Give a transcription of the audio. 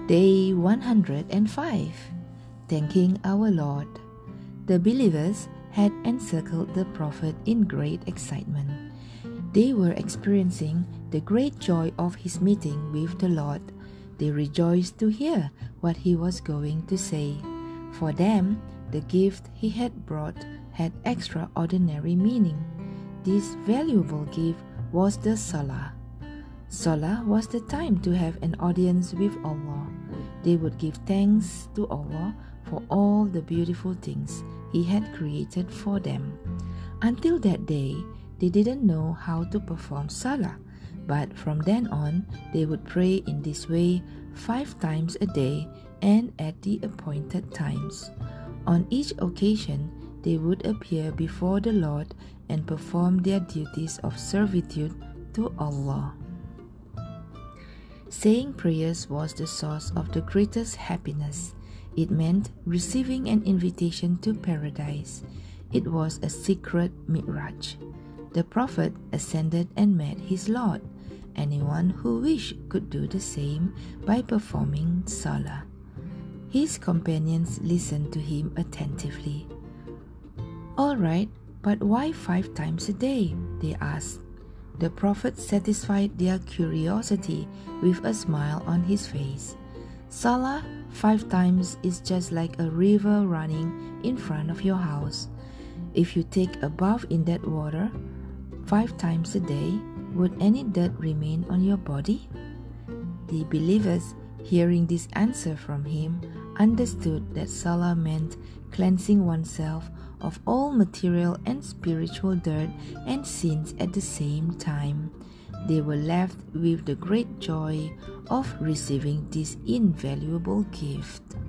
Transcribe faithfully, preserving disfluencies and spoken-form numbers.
Day one hundred five. Thanking our Lord. The believers had encircled the prophet in great excitement. They were experiencing the great joy of his meeting with the Lord. They rejoiced to hear what he was going to say. For them, the gift he had brought had extraordinary meaning. This valuable gift was the Salah. Salah was the time to have an audience with Allah. They would give thanks to Allah for all the beautiful things He had created for them. Until that day, they didn't know how to perform Salah, but from then on, they would pray in this way five times a day and at the appointed times. On each occasion, they would appear before the Lord and perform their duties of servitude to Allah. Saying prayers was the source of the greatest happiness. It meant receiving an invitation to paradise. It was a secret mi'raj. The Prophet ascended and met his Lord. Anyone who wished could do the same by performing Salah. His companions listened to him attentively. "All right, but why five times a day?" they asked. The Prophet satisfied their curiosity with a smile on his face. "Salah five times is just like a river running in front of your house. If you take a bath in that water five times a day, would any dirt remain on your body?" The believers, hearing this answer from him, understood that Salah meant cleansing oneself of all material and spiritual dirt and sins at the same time. They were left with the great joy of receiving this invaluable gift.